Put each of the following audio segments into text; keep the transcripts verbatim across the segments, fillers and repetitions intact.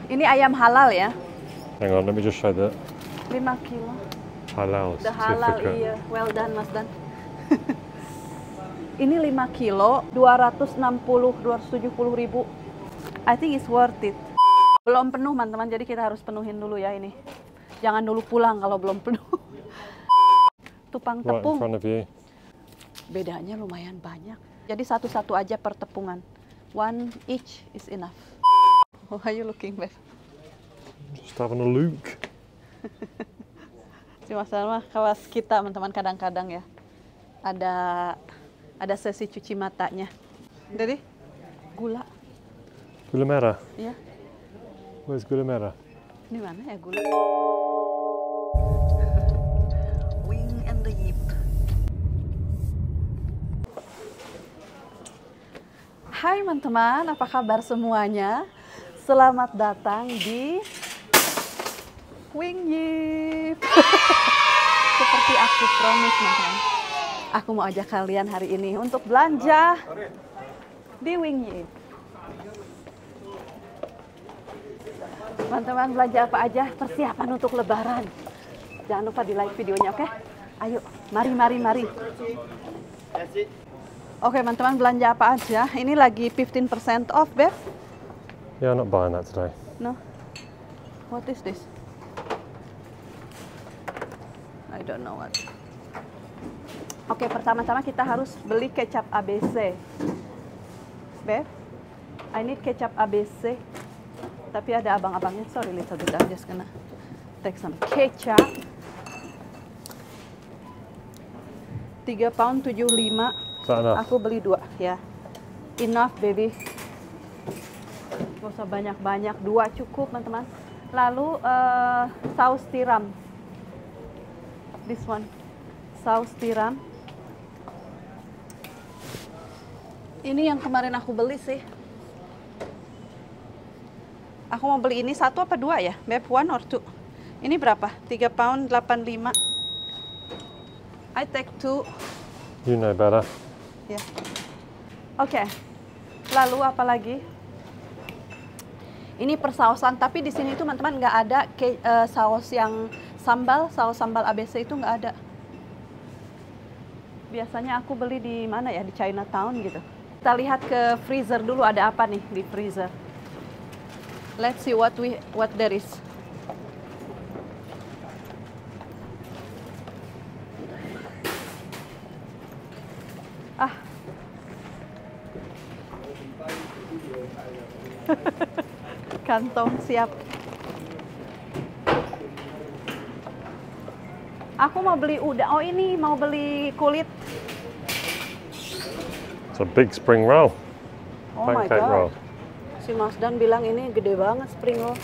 Ini ayam halal ya? Hang on, let me just show the lima kilo. halal The halal, certificate. iya. Well done, Mas Dan. Ini lima kilo, dua ratus enam puluh, dua ratus tujuh puluh ribu. I think it's worth it. Belum penuh, teman-teman, jadi kita harus penuhin dulu ya ini. Jangan dulu pulang kalau belum penuh. Tupang Right in tepung. front of you. Bedanya lumayan banyak. Jadi satu-satu aja per tepungan. One each is enough. How are you looking, babe? Just having a look. Si Mas Dan mah kawas kita, teman-teman, kadang-kadang ya. Ada ada sesi cuci matanya. Jadi gula. Gula merah. Iya. Where's gula merah? Ini mana ya gula? Wing and the Yip. Hai teman-teman, apa kabar semuanya? Selamat datang di Wing Yip. Seperti aku promise, teman-teman. Aku mau ajak kalian hari ini untuk belanja di Wing Yip. Teman-teman, belanja apa aja? Persiapan untuk lebaran. Jangan lupa di like videonya, oke? Ayo, mari, mari, mari. Oke, teman-teman, belanja apa aja? Ini lagi fifteen percent off, Beb. Yeah, I'm not buying that today. No. What is this? I don't know what. Oke, pertama-tama kita harus beli kecap A B C. Beb, I need kecap A B C. Tapi ada abang-abangnya. Sorry, little bit. I'm just gonna take some kecap. tiga pound tujuh puluh lima. Aku beli dua, ya. Enough, baby. Gak usah banyak-banyak. Dua cukup, teman-teman. Lalu, uh, saus tiram. This one. Saus tiram. Ini yang kemarin aku beli sih. Aku mau beli ini satu apa dua ya? Beb, one or two? Ini berapa? tiga pound delapan puluh lima. I take two. You know better. Ya. Yeah. Oke. Okay. Lalu apa lagi? Ini persausan, tapi di sini tuh teman-teman nggak ada ke, uh, saus yang sambal, saus sambal A B C itu nggak ada. Biasanya aku beli di mana ya? Di Chinatown gitu. Kita lihat ke freezer dulu, ada apa nih di freezer. Let's see what we what there is. Ah. Kantong siap. Aku mau beli udang. Oh, ini mau beli kulit. It's a big spring roll. Oh Pancake my god. roll. Si Mas Dan bilang ini gede banget spring roll.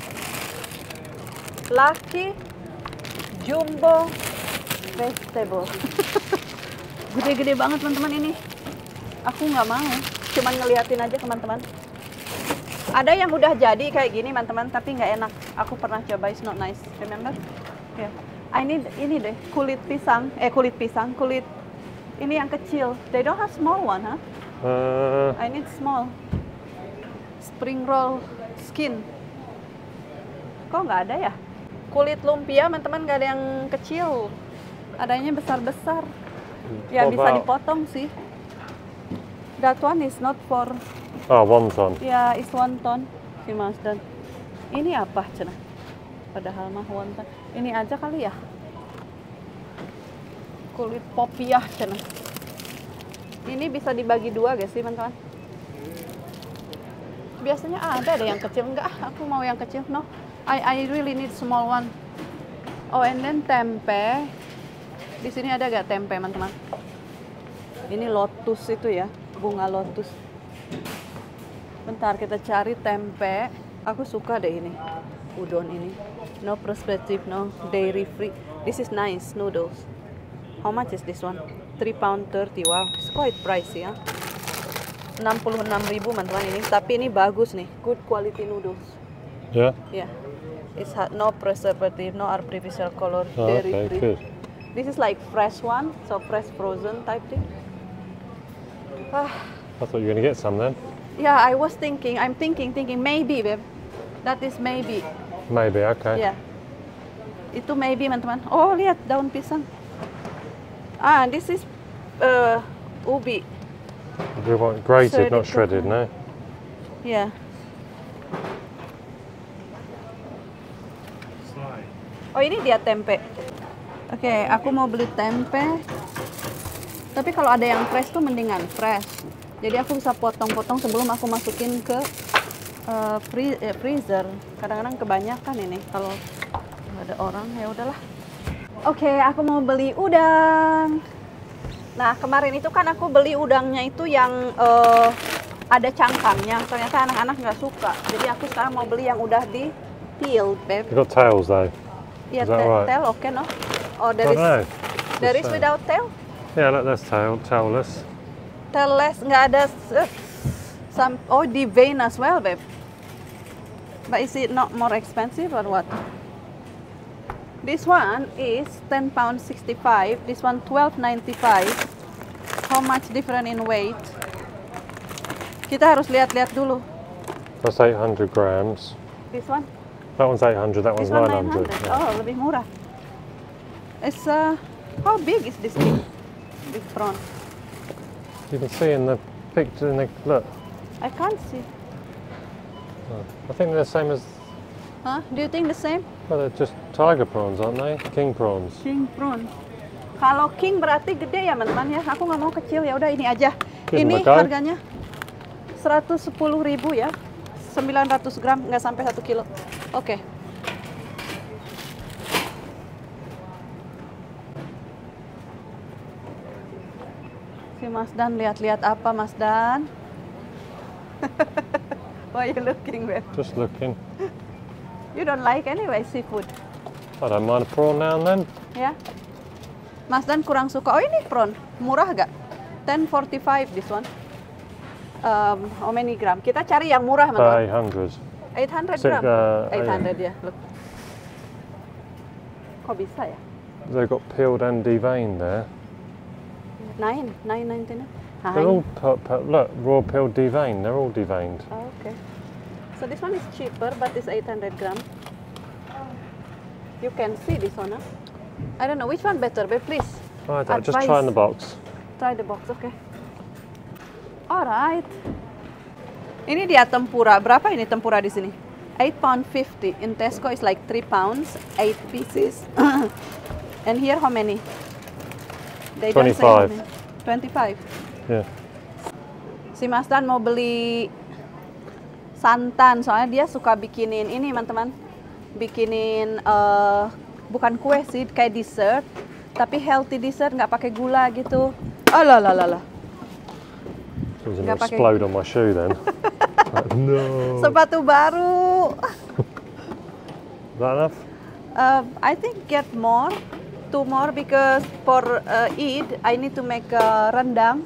Lucky Jumbo Vegetable. Gede-gede banget teman-teman ini. Aku nggak mau. Cuman ngeliatin aja teman-teman. Ada yang udah jadi kayak gini teman-teman, tapi nggak enak. Aku pernah coba, it's not nice. Remember? Ya. Yeah. I need ini deh, kulit pisang. Eh kulit pisang, kulit ini yang kecil. They don't have small one, huh? Uh, I need small. Spring roll skin. Kok nggak ada ya? Kulit lumpia, teman-teman, nggak ada yang kecil. Adanya besar-besar. Ya What bisa about- dipotong sih. That one is not for. oh, wonton. Ya, is wonton. Si Mas Dan. Ini apa, cenah? Padahal mah wonton. Ini aja kali ya. Kulit popiah, cenah. Ini bisa dibagi dua guys sih, teman-teman. Biasanya ada deh yang kecil. Enggak, aku mau yang kecil. No, I I really need small one. Oh, and then tempe. Di sini ada gak tempe, teman-teman? Ini lotus itu ya, bunga lotus. Bentar, kita cari tempe. Aku suka deh ini, udon ini. No preservative, no dairy free. This is nice noodles. How much is this one? three pound thirty. Wow, it's quite pricey ya. enam puluh enam ribu teman-teman ini, tapi ini bagus nih, good quality noodles. Yeah? Yeah, it's no preservative, no artificial color, Oh, dairy okay, free. good. This is like fresh one, so fresh frozen type thing. Ah, I thought you were going to get some then. yeah, I was thinking, I'm thinking, thinking maybe, babe. That is maybe. Maybe, okay. Ya. Itu maybe, teman-teman. Oh, lihat daun pisang. Ah, this is uh, ubi. We want grated, Shredded not shredded, no? Ya. Oh, ini dia tempe. Oke, okay, aku mau beli tempe. Tapi kalau ada yang fresh tuh mendingan fresh. Jadi aku bisa potong-potong sebelum aku masukin ke uh, free, eh, freezer. Kadang-kadang kebanyakan ini kalau ada orang, ya udahlah. Oke, okay, aku mau beli udang. Nah, kemarin itu kan aku beli udangnya itu yang uh, ada cangkangnya. Ternyata anak-anak nggak suka. Jadi aku sekarang mau beli yang udah di peel, babe. You've got tails though. Yeah, Is that right? tail, okay, no? Oh, there I is, don't know. there Just is saying. without tail? Yeah, look, there's tail, tailless. Tailless, nggak ada. Uh, some, oh, the vein as well, babe. But is it not more expensive or what? This one is ten pounds sixty-five. This one twelve ninety-five. How much different in weight? Kita harus lihat-lihat dulu. That's eight hundred grams. This one? That one's eight hundred, that one's This one nine nine hundred. hundred. Yeah. Oh, lebih murah. It's uh, how big is this big, big prawn? You can see in the picture, in the, look. I can't see. Oh, I think they're the same as, Huh? Do you think the same? well, they're just tiger prawns, aren't they? King prawns. King prawn. Kalau king berarti gede ya, teman-teman ya. Aku nggak mau kecil, ya udah ini aja. Give Ini them a go. harganya seratus sepuluh ribu ya. sembilan ratus gram, nggak sampai satu kilo. Oke. Si Mas Dan lihat-lihat apa, Mas Dan? Why are you looking, babe? Just looking. You don't like anyway seafood, I don't mind a prawn now and then. ya? Mas Dan kurang suka. Oh, ini prawn, murah gak? ten forty-five this one. Um, how many gram? Kita cari yang murah, Uh, teman-teman. eight hundred. eight hundred Six, gram. uh, eight hundred ya, look. Kok bisa ya? They've got peeled and deveined there. nine, nine ninety-nine. They're all, pu- pu- look, raw peeled deveined. They're all deveined. Oh, okay. So this one is cheaper, but it's eight hundred gram. You can see this one, huh? I don't know which one better, but please. I don't, just try in the box. Try the box, okay. Alright. Ini dia tempura. Berapa ini tempura di sini? eight pound fifty. In Tesco is like three pounds, eight pieces. And here how many? They don't say how twenty-five. many. twenty-five. Yeah. Si Mas Dan mau beli santan, soalnya dia suka bikinin ini, teman-teman. Bikinin uh, bukan kue sih, kayak dessert, tapi healthy dessert, nggak pakai gula gitu. Oh lah lah lah lah. It was going Nggak to pakai- explode on my shoe then. Like, no. Sepatu baru. Is that enough? Uh, I think get more, two more because for uh, Eid I need to make uh, rendang.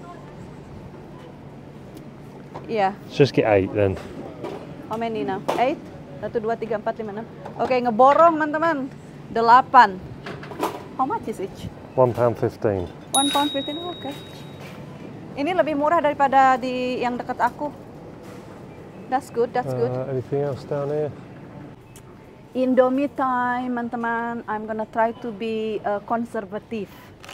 Yeah, Let's just get eight then. how many now? Eight? Satu, dua, tiga, empat, lima, enam. Oke, ngeborong teman-teman. Delapan. How much is each? One pound fifteen. One pound fifteen. Oke. Ini lebih murah daripada di yang dekat aku. That's good. That's good. Uh, anything else down here? Indomie time, teman-teman. I'm gonna try to be uh, conservative.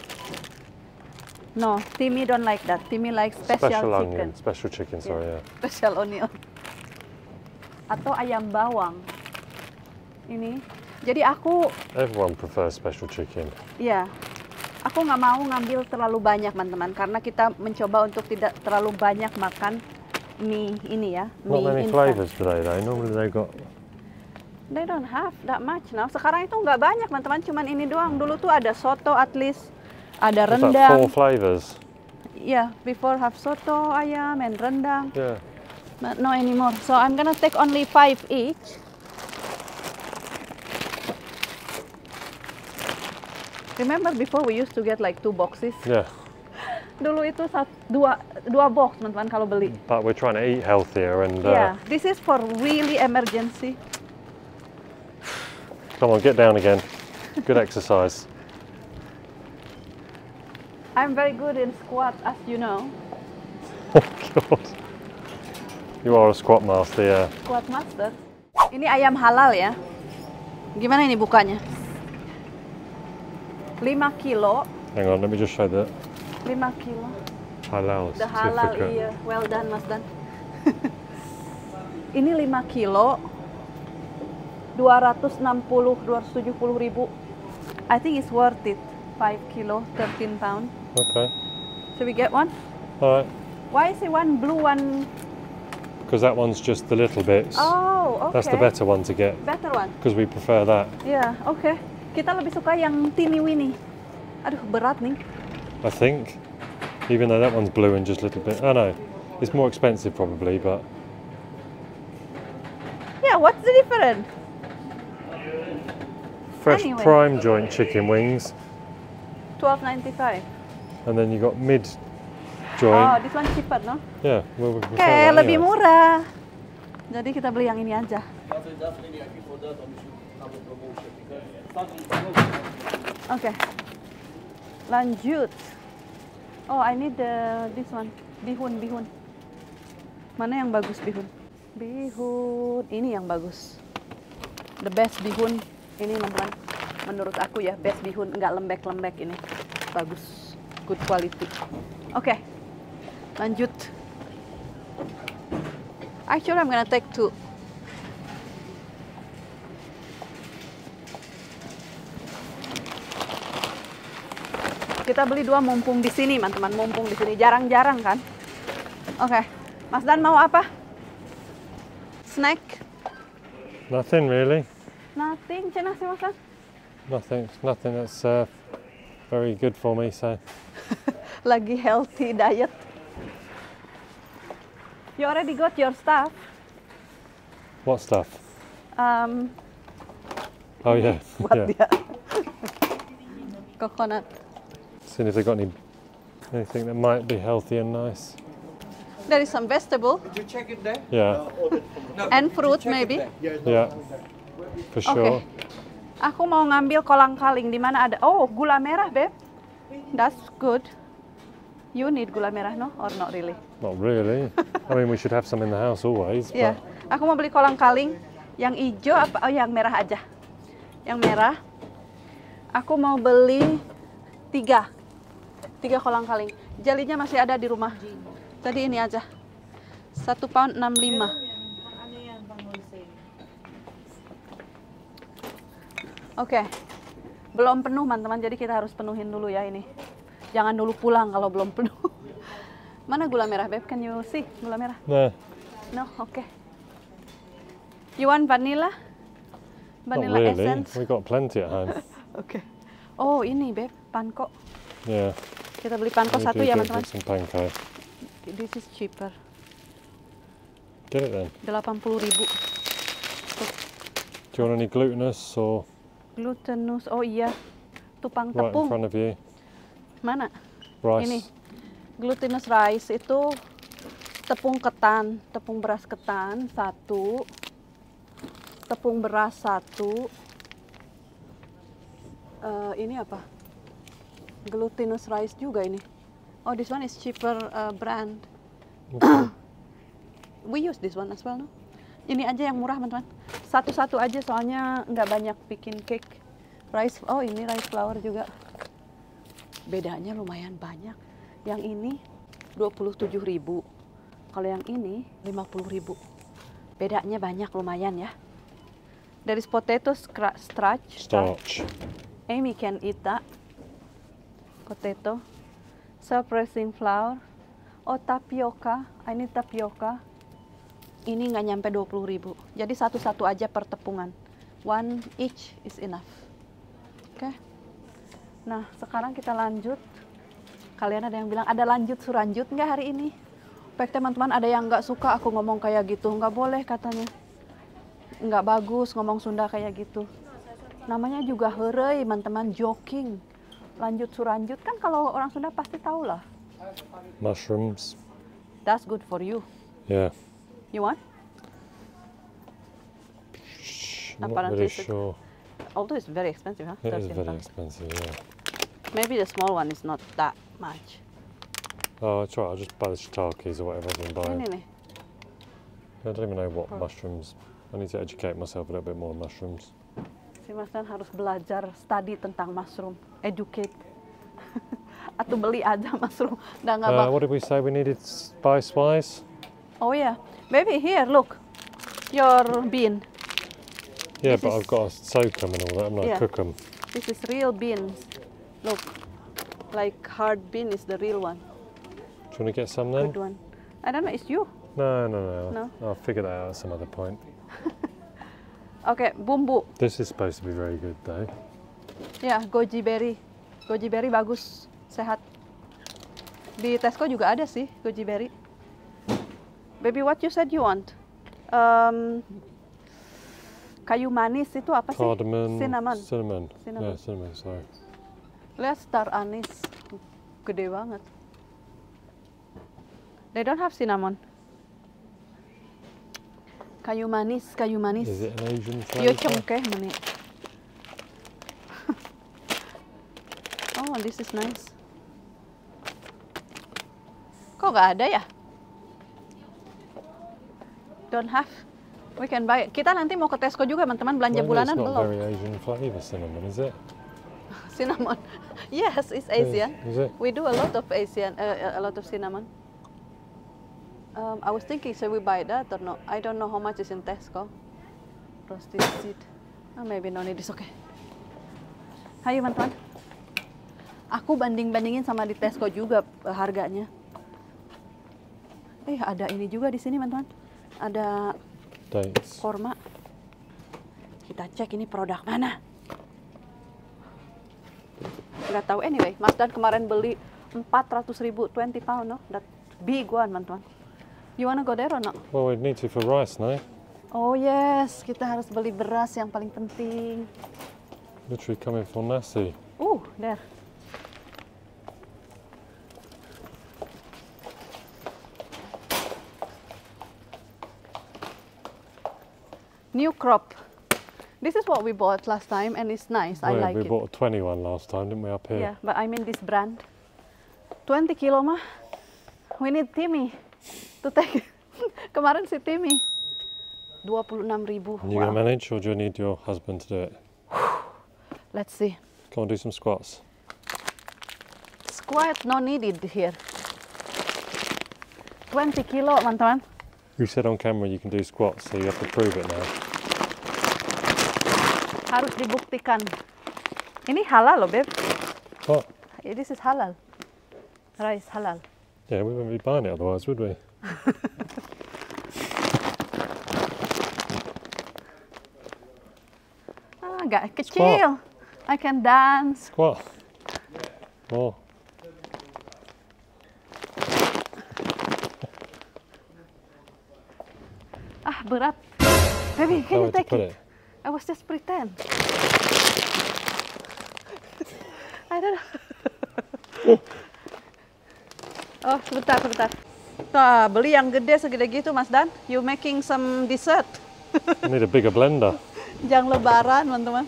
No, Timmy don't like that. Timmy likes special, Special chicken. onion. Special chicken, sorry, yeah. Special onion. Atau ayam bawang. Ini. Jadi aku, Everyone prefers special chicken. ya, aku nggak mau ngambil terlalu banyak, teman-teman. Karena kita mencoba untuk tidak terlalu banyak makan mie ini ya. Not Mie many instan. flavours today though. Normally they got They don't have that much now. Sekarang itu nggak banyak, teman-teman. Cuman ini doang. Dulu tuh ada soto at least. Ada what's that, rendang. four flavours. Yeah, before have soto, ayam, and rendang. Yeah. But no anymore. So I'm gonna take only five each. Remember before we used to get like two boxes? Yeah. Dulu itu sat, dua, dua box, teman-teman, kalau beli. But we're trying to eat healthier and uh, Yeah, this is for really emergency. come on, get down again. Good exercise. I'm very good in squat, as you know. Oh God. You are a squat master, yeah. Squat master. Ini ayam halal ya. Gimana ini bukanya? lima kilo. Hang on, let me just show the lima kilo. halal The halal, certificate. iya. Well done, Mas Dan. Ini lima kilo. dua ratus enam puluh, dua ratus tujuh puluh ribu. I think it's worth it. five kilo, thirteen pound. Okay. Should we get one? All right. Why is it one blue, one... Because that one's just the little bits. Oh, okay. That's the better one to get. Better one. Because we prefer that. Ya, yeah, oke. Okay. Kita lebih suka yang teeny weeny. Aduh, berat nih. I think. Even though that one's blue and just a little bit. I know. It's more expensive probably, but. Yeah, what's the difference? Fresh Anyway. prime joint chicken wings. twelve ninety-five. And then you got mid Oh, joint. this one cheaper, no? Yeah, well, we prefer Oke, that lebih anyway. murah. Jadi kita beli yang ini aja. Oke. Lanjut. Oh, I need the this one. Bihun, bihun. Mana yang bagus bihun? Bihun. Ini yang bagus. The best bihun. Ini teman-teman. Menurut aku ya, best bihun. Enggak lembek-lembek ini. Bagus. Good quality. Oke. Lanjut. Actually, I'm gonna take two. Kita beli dua mumpung di sini, teman-teman. Mumpung di sini, jarang-jarang kan? Oke, okay. Mas Dan mau apa? Snack? Nothing really. Nothing, cenah sih Mas Dan. Nothing. Nothing that's uh, very good for me. So. Lagi healthy diet. You already got your stuff. What stuff? Um, Oh yeah. buat yeah. dia. Coconut. Seeing if they got any anything that might be healthy and nice. There is some vegetable. Did you check it there? Yeah. And fruit maybe. Yeah. For sure. Okay. Aku mau ngambil kolang-kaling di mana ada. Oh, gula merah, Beb. That's good. You need gula merah, no? Or not really? Not really. I mean, we should have some in the house always. Iya. But Aku mau beli kolang-kaling. Yang hijau apa? Oh, yang merah aja. Yang merah. Aku mau beli tiga. Tiga kolang-kaling. Jelinya masih ada di rumah. Tadi ini aja. Satu pound enam puluh lima. Oke. Okay. Belum penuh, teman-teman. Jadi kita harus penuhin dulu ya ini. Jangan dulu pulang kalau belum penuh. Mana gula merah, Beb? Can you see gula merah? no, No, oke. Okay. You want vanilla? not Vanilla really. essence? We got plenty at home. Oke. Okay. Oh, ini, Beb. Panko. Yeah. Kita beli panko We satu do ya, get- teman-teman. get some panko. This is cheaper. Get it then. delapan puluh ribu. Do you want any glutinous or Glutinous. Oh iya. Tupang right in tepung. front of you? Mana? Rice. Ini. Glutinous rice itu tepung ketan, tepung beras ketan satu, tepung beras satu. Eh, ini apa? Glutinous rice juga ini. Oh, this one is cheaper uh, brand. Okay. We use this one as well, no? Ini aja yang murah, teman-teman. Satu-satu aja soalnya nggak banyak bikin cake. Rice, oh ini rice flour juga. Bedanya lumayan banyak. Yang ini dua puluh tujuh ribu. Kalau yang ini lima puluh ribu. Bedanya banyak lumayan ya. There is potato scra- starch. Starch. Amy can eat that. Potato. Self-raising flour. Oh, tapioca. I need tapioca. Ini nggak nyampe dua puluh ribu. Jadi satu-satu aja per tepungan. One each is enough. Oke. Okay. Nah, sekarang kita lanjut. Kalian ada yang bilang, ada lanjut suranjut nggak hari ini? Baik teman-teman, ada yang nggak suka aku ngomong kayak gitu. Nggak boleh katanya. Nggak bagus ngomong Sunda kayak gitu. Namanya juga heureuy, teman-teman, joking. Lanjut suranjut kan kalau orang Sunda pasti tahu lah. Mushrooms. That's good for you. Yeah. You want? Shh, I'm not Apparently really it's- sure. Although it's very expensive, huh? It is thirteen very pounds. expensive, yeah. Maybe the small one is not that much. Oh, it's right. I'll just buy the shiitakes or whatever I've been buying. Ini nih. I don't even know what Oh. mushrooms. I need to educate myself a little bit more on mushrooms. Si Mas Dan harus belajar study tentang mushroom, educate. Atau beli aja mushroom. Udah nggak Uh, bak- what did we say we needed spice-wise? Oh yeah, baby here look, your bean. Yeah, This but is- I've got to soak them and all that. I'm not Yeah. cook them. This is real beans. Look, like hard bean is the real one, Do you want to get some then? good one. I don't know, it's you. No, no, no, No? I'll figure that out at some other point. Oke, bumbu. This is supposed to be very good though. Ya, goji berry. Goji berry bagus, sehat. Di Tesco juga ada sih goji berry. Baby, what you said you want? Um, kayu manis itu apa sih? Cardamom, Cinnamon. cinnamon. Cinnamon. Yeah, cinnamon, sorry. Lihat star anise. Gede banget. They don't have cinnamon. Kayu manis, kayu manis. Is it an Asian Yo flavour? cengkeh meni. Oh, this is nice. Kok nggak ada ya? Don't have. We can buy it. Kita nanti mau ke Tesco juga, teman-teman, belanja Well, bulanan it's not belum? very Asian flavour cinnamon, is it? Cinnamon. Yes, it's Asian. Is it? We do a lot of Asian, uh, a lot of cinnamon. Um, I was thinking, should we buy that or not? I don't know how much is in Tesco. Roasted seed. Oh, maybe no need, it's okay. Hai teman-teman. Aku banding-bandingin sama di Tesco juga uh, harganya. Eh, ada ini juga di sini, teman-teman. Ada Dates. korma. Kita cek ini produk mana. Nggak tahu anyway. Mas Dan kemarin beli empat ratus ribu, twenty pound, no? That big one, teman-teman. You wanna go there or not? Well, we need to for rice, no? Oh yes, kita harus beli beras yang paling penting. Literally coming for nasi. Uh, there. New crop. This is what we bought last time and it's nice. I Well, like we it. bought a twenty-one last time, didn't we, up here? Yeah, but I mean this brand. twenty kilo mah. We need Timmy to take. Kemarin si Timmy. dua puluh enam ribu. And you going to manage, or do you need your husband to do it? Let's see. Go and do some squats. Squat no needed here. twenty kilo, teman-teman. You said on camera you can do squats, so you have to prove it now. Harus dibuktikan. Ini halal loh, Beb. What? This is halal. Rice halal. Yeah, we wouldn't be buying it otherwise, would we? Ah, agak kecil. I can dance. Squat. More. Ah, berat. Baby, can How you would you take put it? it? I was just pretend. I don't know. Oh, sebentar, sebentar. Nah, beli yang gede segede gitu, Mas Dan. You making some dessert. I need a bigger blender. Jang lebaran, teman-teman.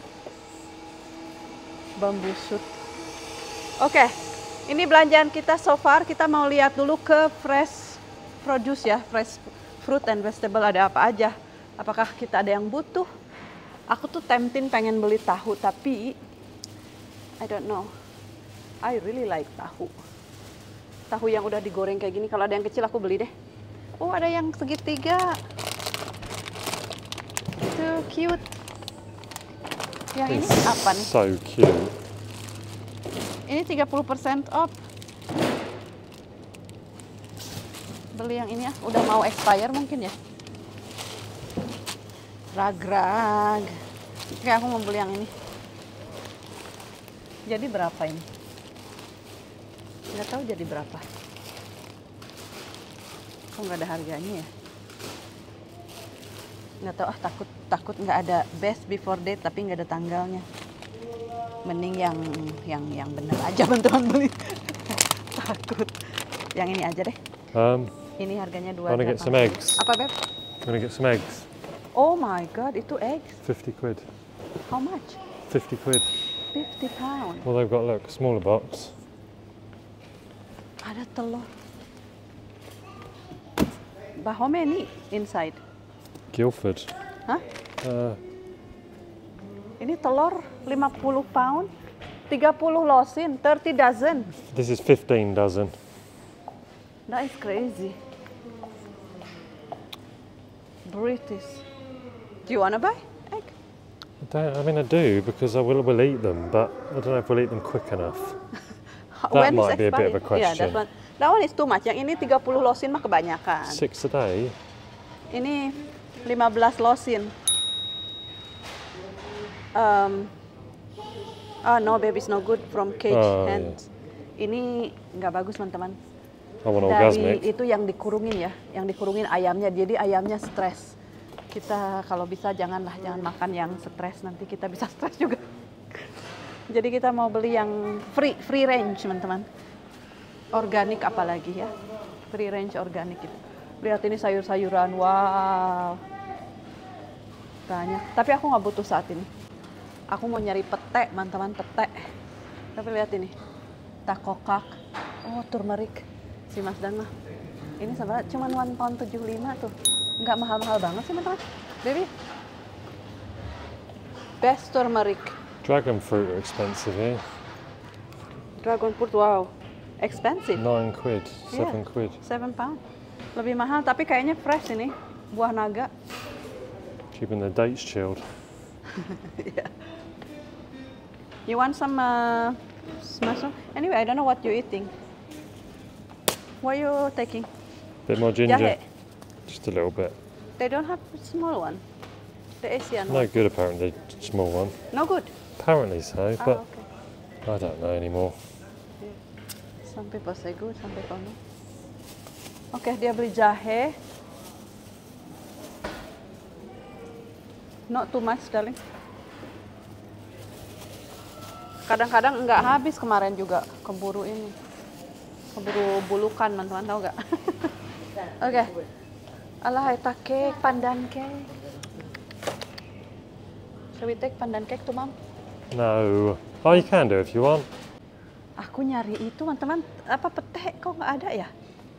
Bambu shoot. Oke, ini belanjaan kita so far. Kita mau lihat dulu ke fresh produce ya, fresh fruit and vegetable ada apa aja. Apakah kita ada yang butuh? Aku tuh tempting pengen beli tahu, tapi I don't know. I really like tahu. Tahu yang udah digoreng kayak gini. Kalau ada yang kecil aku beli deh. Oh, ada yang segitiga. Itu cute. Yang ini It's apa nih? so cute. Ini tiga puluh persen off. Beli yang ini ya, udah mau expire mungkin ya. Rag-rag. Oke, aku mau beli yang ini. Jadi berapa ini? Nggak tahu jadi berapa. Kok nggak ada harganya ya? Nggak tahu, ah takut takut nggak ada best before date tapi nggak ada tanggalnya. Mending yang yang yang bener aja teman-teman beli. Takut. Yang ini aja deh. Um, Ini harganya dua. want to get some eggs? Apa, Beb? I'm going to get some eggs. Oh my god, itu eggs. fifty quid. How much? fifty quid. fifty pound. Well, they've got, look, a smaller box. Ada telur. But how many inside? Guildford. Hah? Uh, Ini telur lima puluh pound, tiga puluh losin, thirty dozen. this is fifteen dozen. That is crazy. British. Do you wanna buy egg? I, don't, I mean, I do because I will, will eat them, but I don't know if we'll eat them quick enough. That When is might be a bit of a expiry? Yeah, that question. one. That one is too much. Yang ini tiga puluh losin mah kebanyakan. Six a day? Ini lima belas losin. Um, oh no, baby, it's no good from cage Oh, hands. Ini nggak bagus teman-teman. I want Dari orgasmic. itu yang dikurungin ya, yang dikurungin ayamnya. Jadi ayamnya stres. Kita kalau bisa janganlah jangan makan yang stres, nanti kita bisa stres juga. Jadi kita mau beli yang free free range teman-teman. Organik apalagi ya, free range organik gitu. Lihat ini sayur-sayuran, wow, banyak. Tapi aku nggak butuh saat ini. Aku mau nyari pete, teman-teman, pete. Tapi lihat ini, takokak, oh turmeric, si Mas Dan mah. Ini sebenarnya cuma one pound tujuh puluh lima tuh, nggak mahal-mahal banget sih teman-teman. Baby, best turmeric. Dragon fruit are expensive here. Dragon fruit, wow, expensive. Nine quid, seven Yeah. quid. Seven pound. Lebih mahal, tapi kayaknya fresh ini. Buah naga. Keeping the dates chilled. Yeah. You want some uh, mushroom? Anyway, I don't know what you're eating. What are you taking? Bit more ginger. Jahe. Just a little bit. They don't have small one. The Asian No one. good apparently, small one. No good. Apparently so, Ah, but okay. I don't know anymore. Some people say good, some people no. Oke, dia beli jahe. Not too much, darling. Kadang-kadang nggak habis, kemarin juga keburu ini. Keburu bulukan, teman-teman, tahu nggak? Oke. Alah, eta cake, pandan cake. Shall we take pandan cake to mom? No. Oh, you can do if you want. Aku nyari itu, teman-teman, apa pete kok nggak ada ya?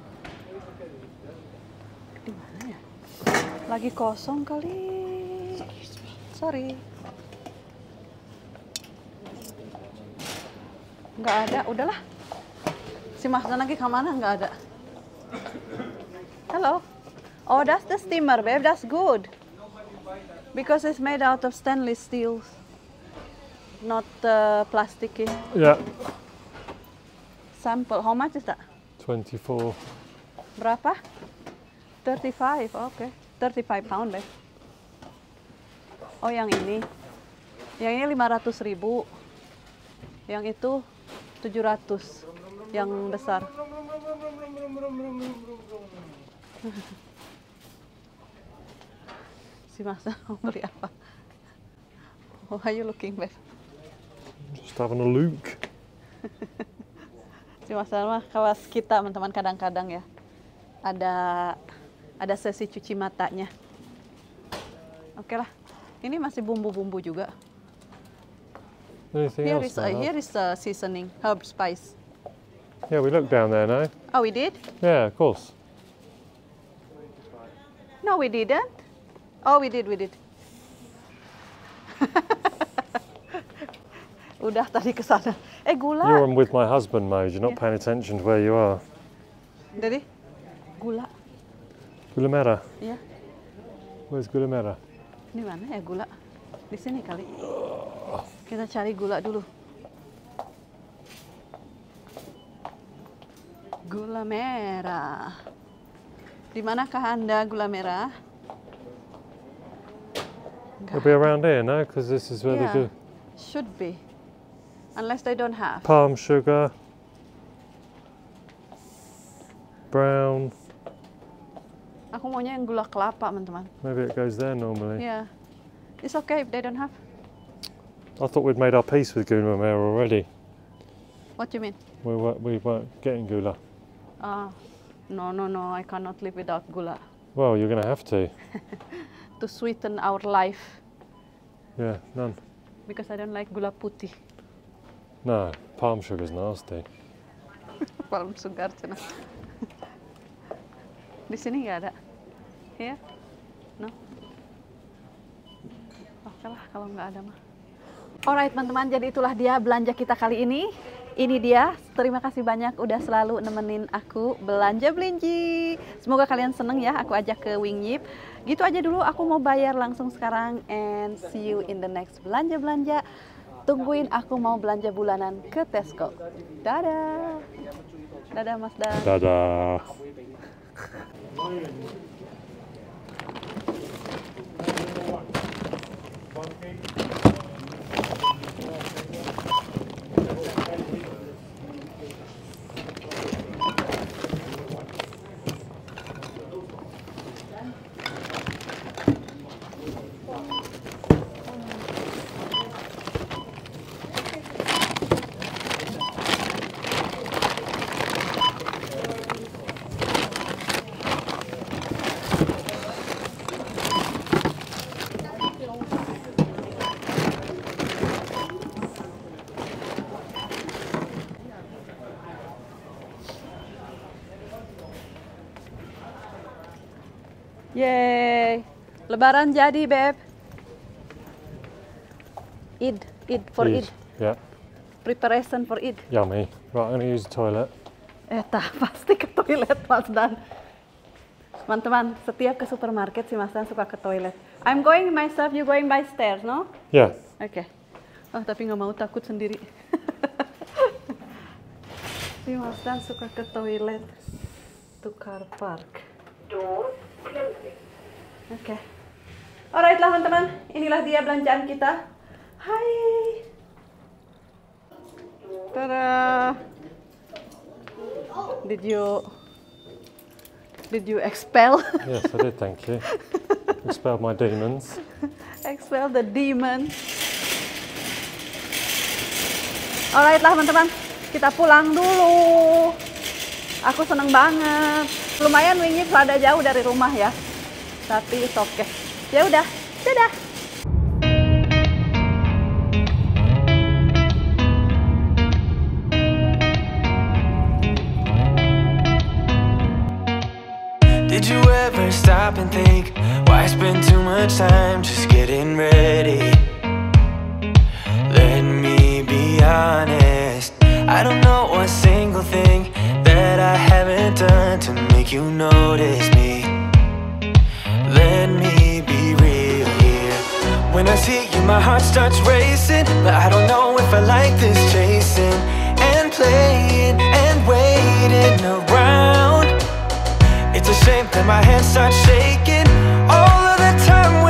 Di mana ya? Lagi kosong kali. Sorry. Nggak ada, udahlah. Si Mas Dan lagi kemana? Nggak ada. Hello. Oh, that's the steamer, babe. That's good. Because it's made out of stainless steel, not uh, plasticky. Yeah. Sample. How much is that? twenty-four. Berapa? thirty-five. Oke. Okay. thirty-five pound, babe. Oh, yang ini. Yang ini lima ratus ribu. Yang itu tujuh ratus. Yang besar. Si Mas mau beli apa? Why are you looking, babe? Just having a look. Si Mas mah kawas kita, teman-teman, kadang-kadang ya. Ada ada sesi cuci matanya. Oke lah. Ini masih bumbu-bumbu juga. Anything Here else? is uh, now? here is uh, seasoning, herb spice. Yeah, we looked down there now. Oh, we did? Yeah, of course. No, we didn't. Oh, we did, we did. Udah tadi ke sana. Eh, gula. You're on with my husband mode. You're not Yeah. paying attention to where you are. Jadi gula. Gula merah. Ya. Where's gula merah? Ini mana ya gula? Di sini kali. Kita cari gula dulu. Gula merah. Di manakah Anda gula merah? It'll be around here, no? Because this is where Yeah, they do should be. Unless they don't have. palm sugar, brown. Aku maunya yang gula kelapa, teman-teman. Maybe it goes there normally. Yeah. It's okay if they don't have. I thought we'd made our peace with gula merah already. What do you mean? We weren't, we weren't getting gula. Ah, no, no, no. I cannot live without gula. Well, you're going to have to. To sweeten our life. Yeah, none. Because I don't like gula putih. No, palm sugar's nasty. Palm sugar cina. Di sini nggak ada. Here? No. kalau nggak ada mah. Alright teman-teman, jadi itulah dia belanja kita kali ini. Ini dia, terima kasih banyak udah selalu nemenin aku belanja belinji. Semoga kalian seneng ya, aku ajak ke Wing Yip. Gitu aja dulu, aku mau bayar langsung sekarang. And see you in the next belanja-belanja. Tungguin aku mau belanja bulanan ke Tesco. Dadah. Dadah Mas Dan. Dadah. Yeay, Lebaran jadi, Beb. Eid, Eid for Eid. Eid, yeah. Preparation for Eid. Yummy. Right, I'm going to use the toilet. Eh, tak, pasti ke toilet, Mas Dan. Teman-teman, setiap ke supermarket si Mas Dan suka ke toilet. I'm going myself, you going by stairs, no? Yeah. Oke. Okay. Oh, tapi nggak mau, takut sendiri. Si Mas Dan suka ke toilet. To car park. Oke. Okay. Alright lah teman-teman, inilah dia belanjaan kita. Hai. Tada. Did you Did you expel? Yes, I did, thank you. Expel my demons. Expel the demon. Alright lah teman-teman, kita pulang dulu. Aku seneng banget. Lumayan Wing Yip rada jauh dari rumah ya. Tapi it's okay. Ya udah, dadah. Did you ever stop and think, why spend too much time just getting ready? Let me be honest, I don't know a single thing that I haven't done to make you notice me. Let me be real here. When I see you, my heart starts racing, but I don't know if I like this chasing and playing and waiting around. It's a shame that my hands start shaking all of the time.